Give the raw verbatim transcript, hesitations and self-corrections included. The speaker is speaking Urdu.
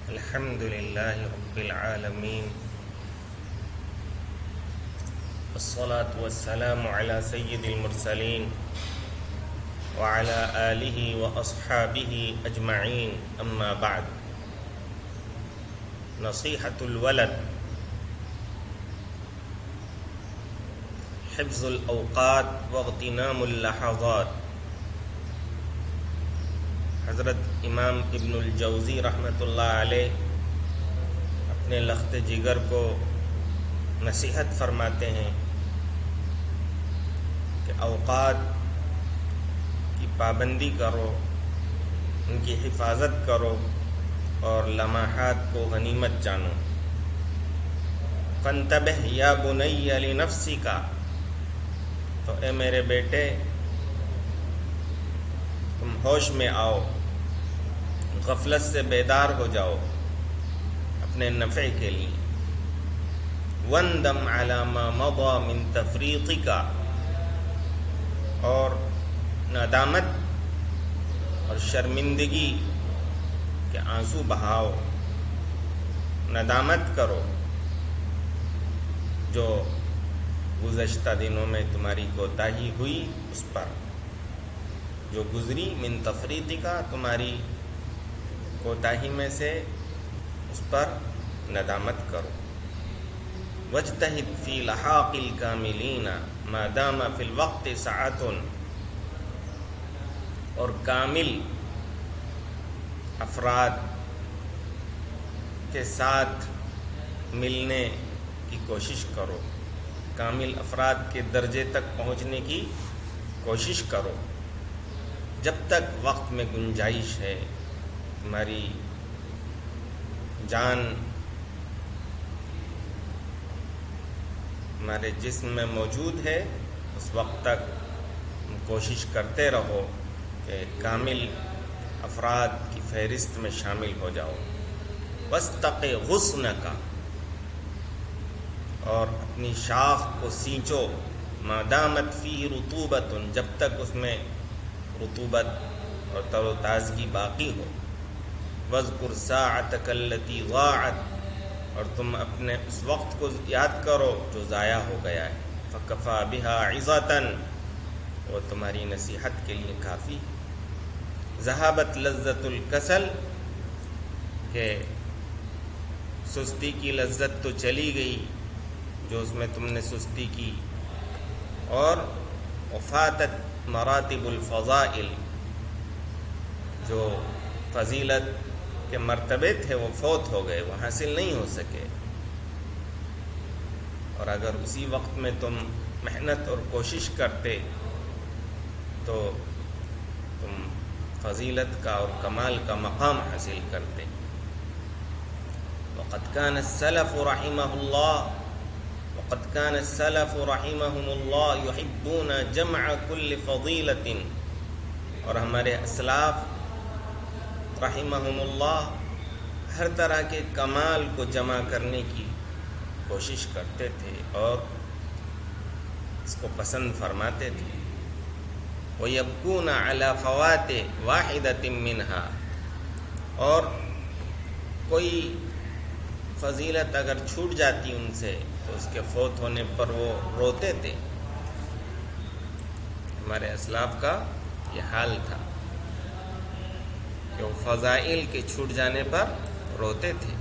الحمد لله رب العالمين والصلاة والسلام على سيد المرسلين وعلى آله وأصحابه أجمعين أما بعد. نصيحة الولد: حفظ الأوقات واغتنام اللحظات. حضرت امام ابن الجوزی رحمۃ اللہ علیہ اپنے لخت جگر کو نصیحت فرماتے ہیں کہ اوقات کی پابندی کرو، ان کی حفاظت کرو اور لمحات کو غنیمت جانو. فانتبہ یا بنی لنفسک، تو اے میرے بیٹے تم ہوش میں آؤ، غفلت سے بیدار ہو جاؤ اپنے نفع کے لیے. وندم علی ما مضى من تفریطک، اور ندامت اور شرمندگی کے آنسو بہاؤ، ندامت کرو جو گزشتہ دنوں میں تمہاری کوتاہی ہوئی اس پر، جو گزری. من تفریطک، تمہاری کوتاہی میں سے، اس پر ندامت کرو. واجتہد فی لحاق الکاملین ما دام فی الوقت ساعۃ، اور کامل افراد کے ساتھ ملنے کی کوشش کرو، کامل افراد کے درجے تک پہنچنے کی کوشش کرو جب تک وقت میں گنجائش ہے. تمہاری جان ہمارے جسم میں موجود ہے، اس وقت تک کوشش کرتے رہو کہ کامل افراد کی فہرست میں شامل ہو جاؤ. واستق غصنک، اور اپنی شاخ کو سینچو. ما دامت فیہ رطوبۃ، جب تک اس میں رطوبت اور تر و تازگی باقی ہو. واذکر ساعتک التی ضاعت، اور تم اپنے اس وقت کو یاد کرو جو ضائع ہو گیا ہے. فکفی بہا عظۃ، وہ تمہاری نصیحت کے لیے کافی. ذہبت لذت الکسل، کہ سستی کی لذت تو چلی گئی جو اس میں تم نے سستی کی. اور وفاتت مراتب الفضائل، جو فضیلت کے مرتبے تھے وہ فوت ہو گئے، وہ حاصل نہیں ہو سکے. اور اگر اسی وقت میں تم محنت اور کوشش کرتے تو تم فضیلت کا اور کمال کا مقام حاصل کرتے. وقد كان السلف رحمه الله وقد كان السلف رحمهم الله يحبون جمع كل فضيلة، اور ہمارے اسلاف رحمہم اللہ ہر طرح کے کمال کو جمع کرنے کی کوشش کرتے تھے اور اس کو پسند فرماتے تھے. وَيَبْكُونَ عَلَى فَوَاتِ وَاحِدَةٍ مِّنْهَا، اور کوئی فضیلت اگر چھوٹ جاتی ان سے تو اس کے فوت ہونے پر وہ روتے تھے. ہمارے اسلاف کا یہ حال تھا کہ وہ فضائل کے چھوٹ جانے پر روتے تھے.